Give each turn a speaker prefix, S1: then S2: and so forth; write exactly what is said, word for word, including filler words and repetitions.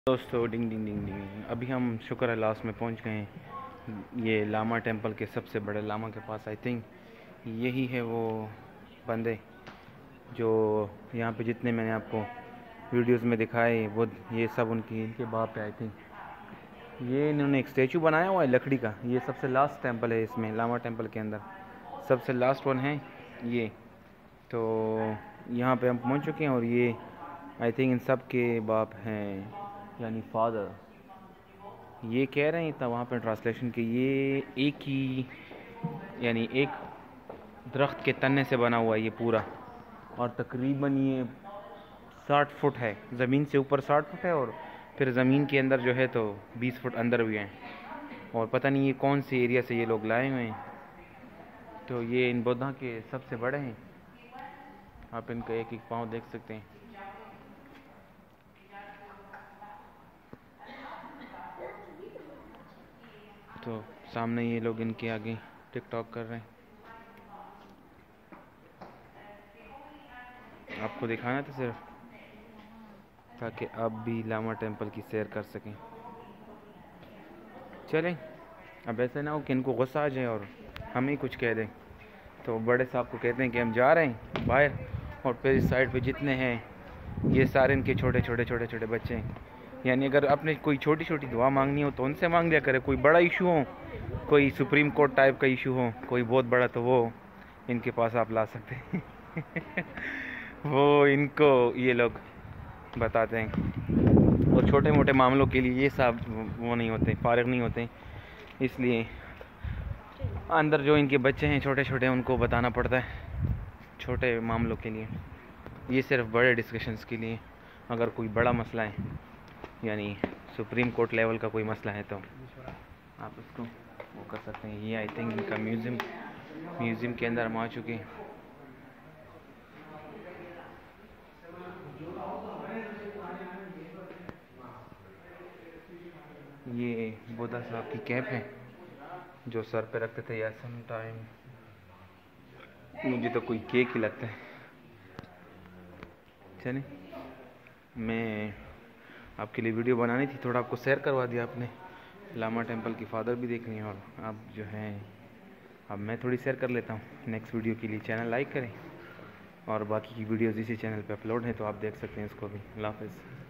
S1: दोस्तों डिंग डिंग डिंग डिंग अभी हम शुक्र है लास्ट में पहुंच गए हैं ये लामा टेंपल के सबसे बड़े लामा के पास। आई थिंक यही है वो बंदे जो यहाँ पे जितने मैंने आपको वीडियोस में दिखाए वो ये सब उनकी इनके बाप है। आई थिंक ये इन्होंने एक स्टैचू बनाया हुआ है लकड़ी का। ये सबसे लास्ट टेंपल है इसमें, लामा टेंपल के अंदर सबसे लास्ट वन है ये। तो यहाँ पे हम पहुँच चुके हैं और ये आई थिंक इन सब के बाप हैं यानी फादर। ये कह रहे हैं था वहाँ पर ट्रांसलेशन के ये एक ही यानी एक दरख्त के तने से बना हुआ है ये पूरा, और तकरीबन ये साठ फुट है, ज़मीन से ऊपर साठ फुट है और फिर ज़मीन के अंदर जो है तो बीस फुट अंदर भी हैं। और पता नहीं ये कौन से एरिया से ये लोग लाए हुए हैं। तो ये इन बुद्धा के सबसे बड़े हैं। आप इनका एक एक पाँव देख सकते हैं। तो सामने ये लोग इनके आगे टिकटॉक कर रहे हैं। आपको दिखाना था सिर्फ ताकि आप भी लामा टेंपल की सैर कर सकें। चलें, अब ऐसा ना हो कि इनको गुस्सा आ जाए और हम ही कुछ कह दें। तो बड़े साहब को कहते हैं कि हम जा रहे हैं बाहर, और फिर इस साइड पे जितने हैं ये सारे इनके छोटे छोटे छोटे छोटे बच्चे हैं। यानी अगर आपने कोई छोटी छोटी दुआ मांगनी हो तो उनसे मांग लिया करे। कोई बड़ा इशू हो, कोई सुप्रीम कोर्ट टाइप का इशू हो, कोई बहुत बड़ा, तो वो इनके पास आप ला सकते हैं। वो इनको ये लोग बताते हैं। और छोटे मोटे मामलों के लिए ये सब वो नहीं होते, फारिग नहीं होते, इसलिए अंदर जो इनके बच्चे हैं छोटे छोटे उनको बताना पड़ता है छोटे मामलों के लिए। ये सिर्फ बड़े डिस्कशंस के लिए। अगर कोई बड़ा मसला है यानी सुप्रीम कोर्ट लेवल का कोई मसला है तो आप इसको वो कर सकते हैं। ये आई थिंक इनका म्यूज़ियम म्यूज़ियम के अंदर हम आ चुके हैं। ये बुद्धा साहब की कैप है जो सर पे रखते थे यार सम टाइम। मुझे तो कोई केक ही लगता है। चलिए, मैं आपके लिए वीडियो बनानी थी, थोड़ा आपको शेयर करवा दिया आपने। लामा टेंपल की फादर भी देख रही हैं और अब जो है अब मैं थोड़ी शेयर कर लेता हूँ। नेक्स्ट वीडियो के लिए चैनल लाइक करें और बाकी की वीडियोज़ इसी चैनल पे अपलोड हैं तो आप देख सकते हैं इसको भी। अल्लाह हाफ़िज़।